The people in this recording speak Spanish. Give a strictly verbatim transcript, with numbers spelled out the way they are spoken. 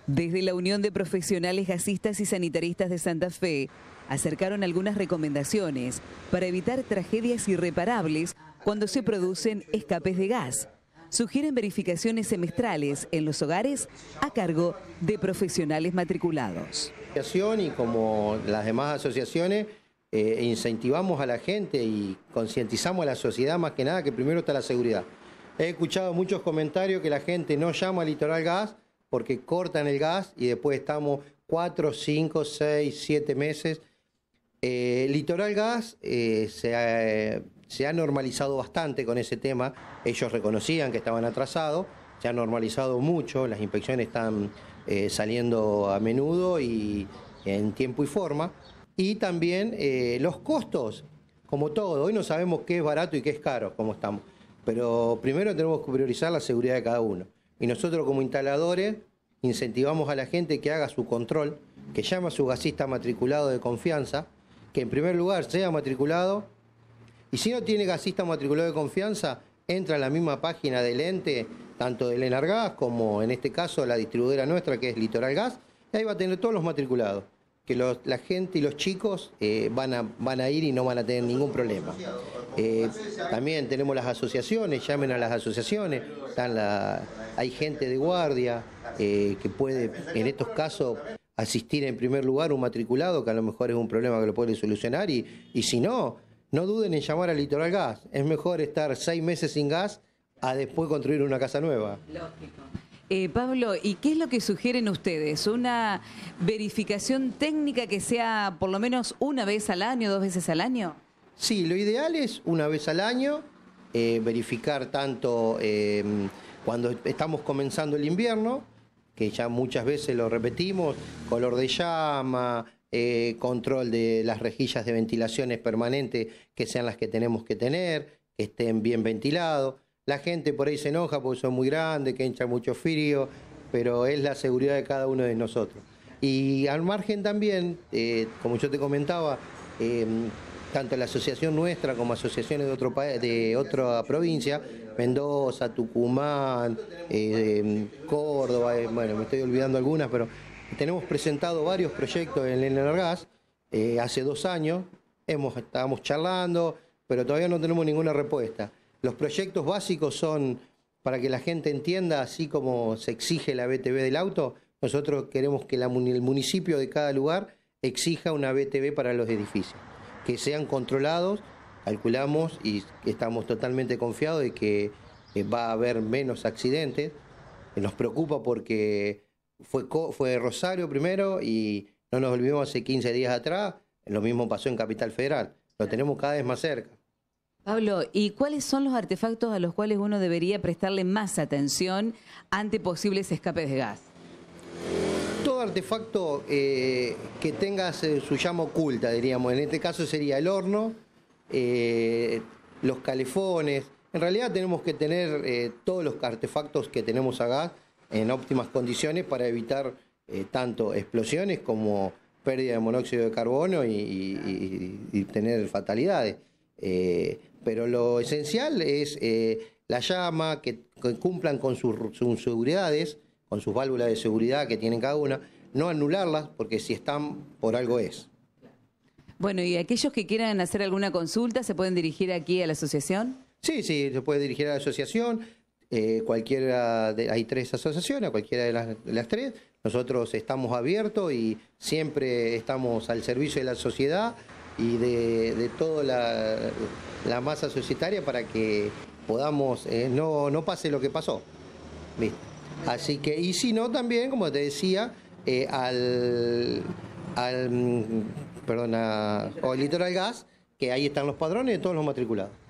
Desde la Unión de Profesionales Gasistas y Sanitaristas de Santa Fe, acercaron algunas recomendaciones para evitar tragedias irreparables cuando se producen escapes de gas. Sugieren verificaciones semestrales en los hogares a cargo de profesionales matriculados. Y como las demás asociaciones, eh, incentivamos a la gente y concientizamos a la sociedad más que nada que primero está la seguridad. He escuchado muchos comentarios que la gente no llama a Litoral Gas porque cortan el gas y después estamos cuatro, cinco, seis, siete meses. Eh, Litoral Gas eh, se, ha, se ha normalizado bastante con ese tema. Ellos reconocían que estaban atrasados, se ha normalizado mucho, las inspecciones están eh, saliendo a menudo y en tiempo y forma. Y también eh, los costos, como todo, hoy no sabemos qué es barato y qué es caro, como estamos. Pero primero tenemos que priorizar la seguridad de cada uno. Y nosotros como instaladores incentivamos a la gente que haga su control, que llame a su gasista matriculado de confianza, que en primer lugar sea matriculado, y si no tiene gasista matriculado de confianza, entra a la misma página del ente, tanto del Enargas como en este caso la distribuidora nuestra que es Litoral Gas, y ahí va a tener todos los matriculados, que los, la gente y los chicos eh, van, a, van a ir y no van a tener ningún problema. Eh, también tenemos las asociaciones, llamen a las asociaciones, están la, hay gente de guardia eh, que puede en estos casos asistir en primer lugar un matriculado, que a lo mejor es un problema que lo puede solucionar, y, y si no, no duden en llamar a Litoral Gas. Es mejor estar seis meses sin gas a después construir una casa nueva. Lógico. Eh, Pablo, ¿y qué es lo que sugieren ustedes? ¿Una verificación técnica que sea por lo menos una vez al año, dos veces al año? Sí, lo ideal es una vez al año, eh, verificar tanto eh, cuando estamos comenzando el invierno, que ya muchas veces lo repetimos, color de llama, eh, control de las rejillas de ventilaciones permanentes, que sean las que tenemos que tener, que estén bien ventilados. La gente por ahí se enoja porque son muy grandes, que entra mucho frío, pero es la seguridad de cada uno de nosotros. Y al margen también, eh, como yo te comentaba, eh, tanto la asociación nuestra como asociaciones de, otro de otra provincia, Mendoza, Tucumán, eh, Córdoba, eh, bueno, me estoy olvidando algunas, pero tenemos presentado varios proyectos en el Enargas eh, hace dos años, hemos, estábamos charlando, pero todavía no tenemos ninguna respuesta. Los proyectos básicos son, para que la gente entienda, así como se exige la B T V del auto, nosotros queremos que la, el municipio de cada lugar exija una B T V para los edificios, que sean controlados, calculamos y estamos totalmente confiados de que va a haber menos accidentes. Nos preocupa porque fue, fue Rosario primero y no nos olvidemos hace quince días atrás, lo mismo pasó en Capital Federal, lo tenemos cada vez más cerca. Pablo, ¿y cuáles son los artefactos a los cuales uno debería prestarle más atención ante posibles escapes de gas? Todo artefacto eh, que tenga su llama oculta, diríamos. En este caso sería el horno, eh, los calefones. En realidad tenemos que tener eh, todos los artefactos que tenemos a gas en óptimas condiciones para evitar eh, tanto explosiones como pérdida de monóxido de carbono y, y, y tener fatalidades. Eh, pero lo esencial es eh, la llama, que, que cumplan con sus, sus seguridades, con sus válvulas de seguridad que tienen cada una, no anularlas, porque si están, por algo es. Bueno, ¿y aquellos que quieran hacer alguna consulta se pueden dirigir aquí a la asociación? Sí, sí, se puede dirigir a la asociación, eh, cualquiera de, hay tres asociaciones, cualquiera de las, de las tres. Nosotros estamos abiertos y siempre estamos al servicio de la sociedad y de, de toda la, la masa societaria para que podamos, eh, no, no pase lo que pasó. ¿Viste? Así que, y si no, también, como te decía, eh, al, al, perdona, o al Litoral Gas, que ahí están los padrones de todos los matriculados.